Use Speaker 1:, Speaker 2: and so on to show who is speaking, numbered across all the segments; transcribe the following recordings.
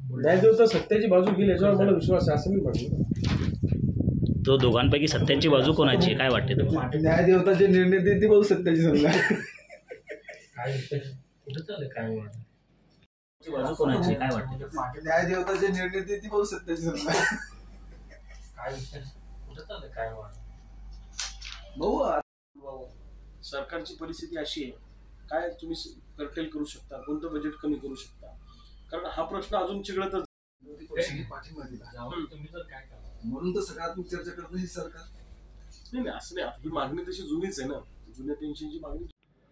Speaker 1: न्यायदेवता सत्याची बाजू घेईल याच्यावर मला विश्वास आहे, असं मी म्हटलं.
Speaker 2: तो दोघांपैकी सत्याची बाजू कोणाची काय वाटते तुम्हाला?
Speaker 3: न्यायदेवताचे निर्णय ते ती बाजू सत्याची समजा.
Speaker 2: बाजू कोणाची काय वाटते?
Speaker 3: न्यायदेवताचे निर्णय ते ती बाजू सत्याची समजा.
Speaker 1: भाऊ, सरकारची परिस्थिती अशी आहे, काय तुम्ही कर्टेल करू शकता, कोणतं बजेट कमी करू शकता, कारण हा प्रश्न अजून चिघळतच.
Speaker 3: पाठिंबा दिला म्हणून तर सकारात्मक चर्चा करत ही सरकार.
Speaker 1: नाही असं नाही, आपली मागणी तशी जुनीच आहे ना, जुन्या पेन्शनची मागणी.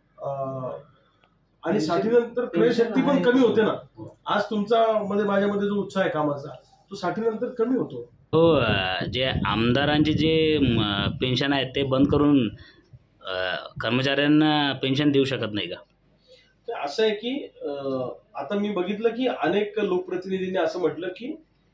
Speaker 1: आणि साठीनंतर क्रयशक्ती पण कमी होते ना. आज तुमचा मध्ये माझ्यामध्ये जो उत्साह आहे कामाचा, तो साठीनंतर कमी होतो.
Speaker 2: हो, जे आमदारांचे जे पेन्शन आहेत ते बंद करून कर्मचाऱ्यांना पेन्शन देऊ शकत नाही का?
Speaker 1: असं आहे की आता मी बघितलं की अनेक लोकप्रतिनिधींनी असं म्हटलं की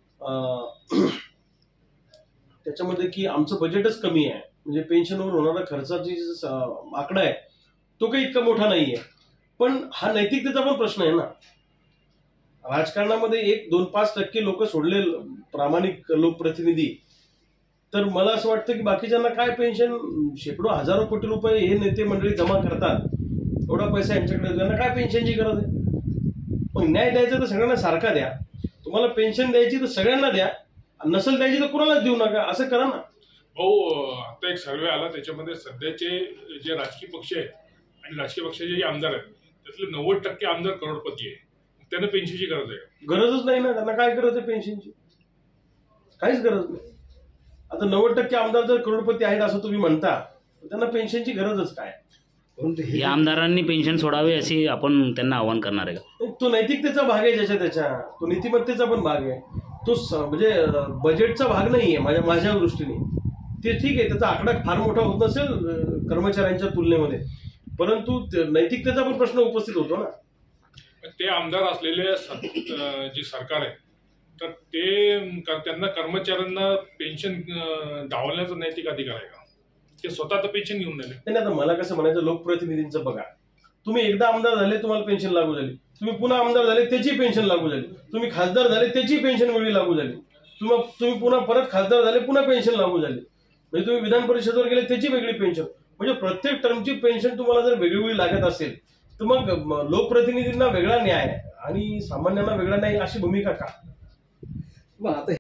Speaker 1: त्याच्यामध्ये की आमचं बजेटच कमी आहे, म्हणजे पेन्शनवर होणारा खर्चाची आकडा आहे तो काही इतका मोठा नाहीये. पण हा नैतिकतेचा पण प्रश्न आहे ना. राजकारणामध्ये 1-2-5% लोक सोडले प्रामाणिक लोकप्रतिनिधी, तर मला असं वाटतं की बाकीच्यांना काय पेन्शन, शेकडो हजारो कोटी रुपये हे नेते मंडळी जमा करतात, एवढा पैसा यांच्याकडे, त्यांना काय पेन्शनची गरज आहे? मग न्याय द्यायचा तर सगळ्यांना सारखा द्या. तुम्हाला पेन्शन द्यायची तर सगळ्यांना द्या, नसेल द्यायची तर कुणालाच देऊ नका, असं करा ना.
Speaker 4: आता एक सर्वे आला, त्याच्यामध्ये सध्याचे जे राजकीय पक्ष आहेत आणि राजकीय पक्षाचे जे आमदार आहेत त्यातले 90% आमदार करोडपती आहे. त्यांना पेन्शनची गरज आहे?
Speaker 1: गरजच नाही ना. त्यांना काय गरज आहे पेन्शनची? काहीच गरज नाही. आता 90% आमदार जर करोडपती आहेत असं तुम्ही म्हणता, त्यांना पेन्शनची गरजच काय?
Speaker 2: या आमदारांनी पेन्शन सोडावे अशी आपण त्यांना आवाहन करणार आहे का?
Speaker 1: तो नैतिकतेचा भाग आहे, त्याच्या तो नीतिमत्तेचा पण भाग आहे. तो म्हणजे बजेटचा भाग नाहीये माझ्या दृष्टीने. ते ठीक आहे, त्याचा आकडा फार मोठा होत नसेल कर्मचाऱ्यांच्या तुलनेमध्ये, परंतु नैतिकतेचा पण प्रश्न उपस्थित होतो ना.
Speaker 4: ते आमदार असलेले जे सरकार आहे, तर ते त्यांना कर्मचाऱ्यांना पेन्शन डावलण्याचा नैतिक अधिकार आहे का? ते स्वतः तर पेन्शन घेऊन राहिले.
Speaker 1: नाही, आता मला कसं म्हणायचं, लोकप्रतिनिधींचं बघा, तुम्ही एकदा आमदार झाले तुम्हाला पेन्शन लागू झाली, तुम्ही पुन्हा आमदार झाले त्याची पेन्शन लागू झाली, तुम्ही खासदार झाले त्याची पेन्शन वेगळी लागू झाली, तुम्ही पुन्हा परत खासदार झाले पुन्हा पेन्शन लागू झाली, म्हणजे तुम्ही विधान परिषदेवर गेले त्याची वेगळी पेन्शन. म्हणजे प्रत्येक टर्मची पेन्शन तुम्हाला जर वेगळी लागत असेल तर मग लोकप्रतिनिधींना वेगळा न्याय आणि सामान्यांना वेगळा न्याय अशी भूमिका का?
Speaker 3: आता